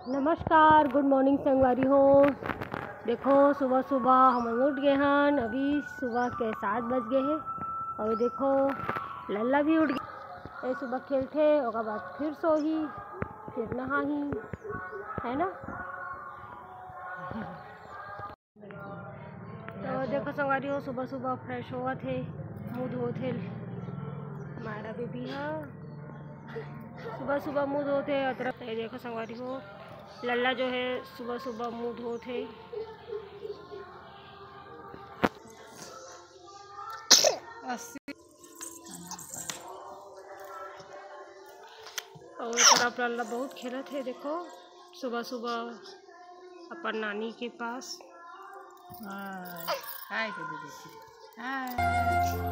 नमस्कार, good morning संगवारी हो। देखो सुबह सुबह हम उठ गए हैं। अभी सुबह के 7 बज गए हैं और देखो लल्ला भी उठ गई। ये सुबह खेलते और बाद फिर सो ही फिर नहा ही है ना। तो देखो संगवारी हो सुबह सुबह फ्रेश हुआ थे, मुँह धोते हमारा बेबी है। सुबह सुबह मुँह धोते अदरक। ये देखो संगवारी हो लल्ला जो है सुबह सुबह मुँह धोते और तरफ लल्ला बहुत खेला थे। देखो सुबह सुबह अपन नानी के पास। हाय हाय।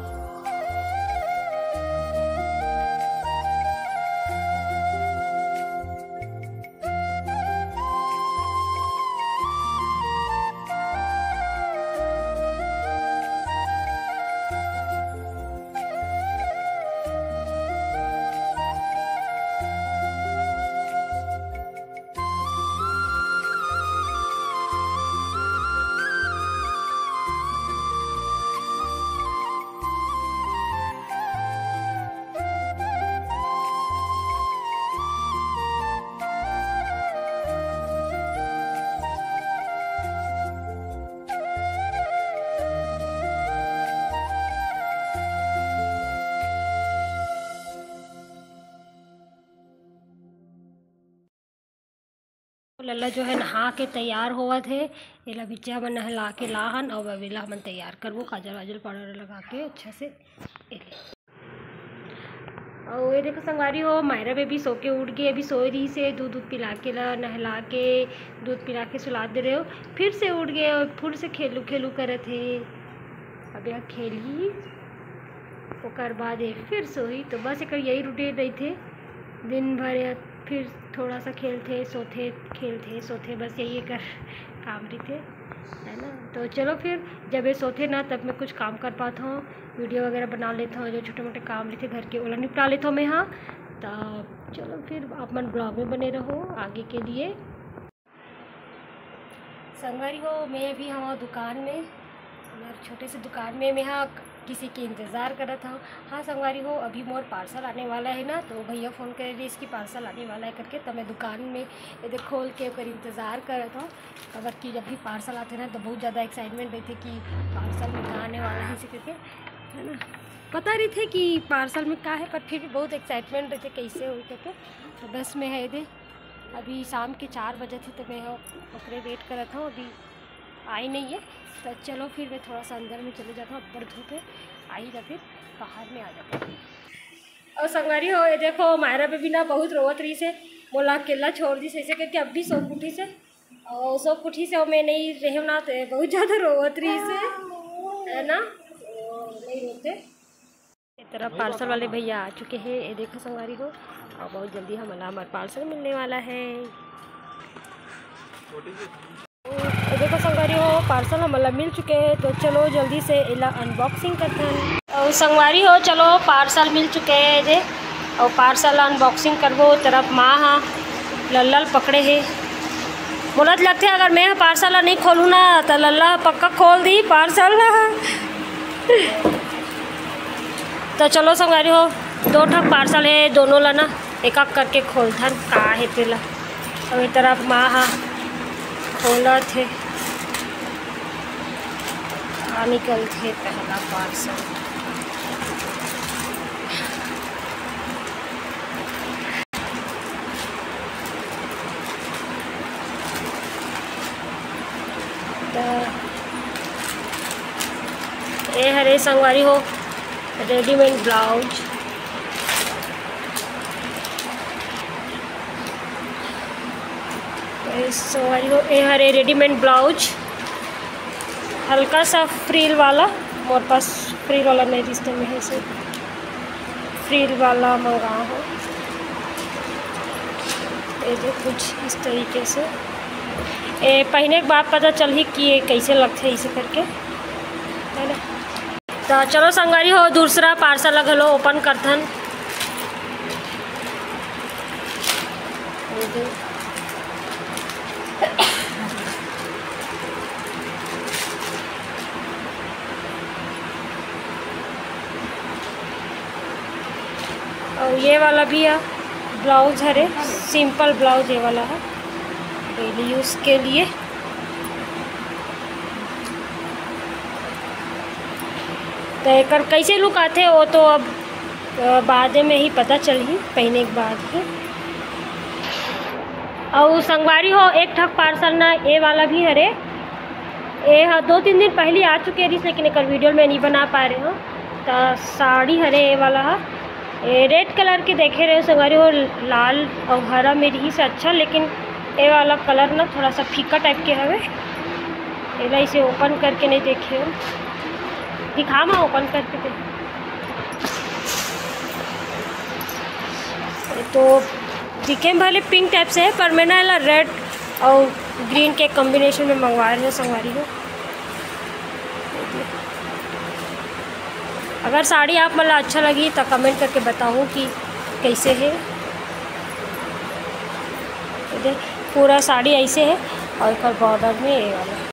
लल्ला जो है नहा के तैयार हुआ थे। ये बिच्चा मन नहला के लाहन और बबीला मन तैयार करबो काजल वाजल पाउडर लगा के अच्छा से। और ये देखो संगवारी हो मायरा बेबी सो के उठ गई। अभी सो रही से दूध पिला के नहला के दूध पिला के सुला दे रहे हो। फिर से उठ गए और फिर से खेलू करे थे। अब यहाँ खेली ओकर बाद फिर सोई। तो बस एक यही रूटीन रही थे दिन भर। फिर थोड़ा सा खेलते सोते खेलते सोते, बस यही कर काम रही थे है ना। तो चलो फिर जब ये सोते ना तब मैं कुछ काम कर पाता हूँ, वीडियो वगैरह बना लेता हूँ। जो छोटे मोटे काम रहे थे घर के ओला निपटा लेता हूँ मैं। हाँ तो चलो फिर आप मन ब्लॉग में बने रहो आगे के लिए। संगवारी हो मैं अभी हमारे दुकान में, हमारे छोटे से दुकान में मैं हाँ किसी के इंतज़ार कर रहा था। हाँ संगवारी हो अभी मोर पार्सल आने वाला है ना, तो भैया फ़ोन करे रही इसकी पार्सल आने वाला है करके। तो मैं दुकान में इधर खोल के ओकर इंतज़ार कर रहा था। अगर कि जब भी पार्सल आते ना तो बहुत ज़्यादा एक्साइटमेंट रहती कि पार्सल में क्या आने वाला है इसे करके है ना। पता नहीं थे कि पार्सल में क्या है, पर फिर भी बहुत एक्साइटमेंट रहते कैसे हो करके। तो बस मैं है इधर अभी शाम के 4 बजे थे तो मैं ओकरे वेट कर रहा था। अभी आई नहीं है तो चलो फिर मैं थोड़ा सा अंदर में चले जाता हूँ। ऊपर धूप है आई या फिर बाहर में आ जाता हूँ। और संगवारी हो ये देखो मायरा बेबी ना बहुत रोवत रही से, बोला अकेला छोड़ दी ऐसे करके। अब भी सोप उठी से और सोप उठी से मैं नहीं रहे ना तो बहुत ज़्यादा रोवत रही से है ना। नहीं रोते। इस तरह पार्सल वाले भैया आ चुके हैं। ये देखो संगवारी हो और बहुत जल्दी हमारा पार्सल मिलने वाला है। देखो संगवारी हो पार्सल हमारा मिल चुके हैं। तो चलो जल्दी से इला अनबॉक्सिंग करते हैं। और संगवारी हो चलो पार्सल मिल चुके हैं जे और पार्सल अनबॉक्सिंग करबो। तरफ माँ हाँ लल्ला पकड़े है। बोलत लगते अगर मैं पार्सल नहीं खोलूँ ना तो लल्ला पक्का खोल दी पार्सल। तो चलो संगवारी हो 2 ठक पार्सल है, दोनों ला ना एक एक करके खोलथन का है तेला। और एक तरफ माँ हाँ खोला थे निकल थे पहला पार्सल। ये हरे संगवारी हो रेडीमेड ब्लाउज। संगवारी हो ये हरे रेडीमेड ब्लाउज हल्का सा फ्रील वाला। मोर पास फ्रील वाला नहीं रिश्ते में है से फ्रील वाला मंगा हो। ये जो कुछ इस तरीके से ये पहने के बाद पता चल ही कि ये कैसे लगते हैं इसे करके है ना। तो चलो संगवारी हो दूसरा पार्सल लगलो ओपन करथन। ये वाला भी है ब्लाउज हरे, सिंपल ब्लाउज ये वाला है डेली यूज़ के लिए। तो एक कैसे लुक आते वो तो अब बाद में ही पता चली, पहने के बाद ही। और संगवारी हो एक ठक पार्सल ना ये वाला भी हरे, ये 2-3 दिन पहले आ चुके हैं, लेकिन एक वीडियो में नहीं बना पा रहे हो। तो साड़ी हरे ये वाला है, ये रेड कलर के देखे रहे हो संगवारी हो, लाल और हरा मेरी ही से अच्छा, लेकिन ये वाला कलर ना थोड़ा सा फीका टाइप के हवे। ये इसे ओपन करके नहीं देखे हो, दिखा मैं ओपन करके दे। तो दिखे भले पिंक टाइप से है, पर मैंने ना रेड और ग्रीन के कॉम्बिनेशन में मंगवा रहे हैं संगवारी हो। अगर साड़ी आप मतलब अच्छा लगी तो कमेंट करके बताऊँ कि कैसे है। पूरा साड़ी ऐसे है और एक बॉर्डर में ये वाला।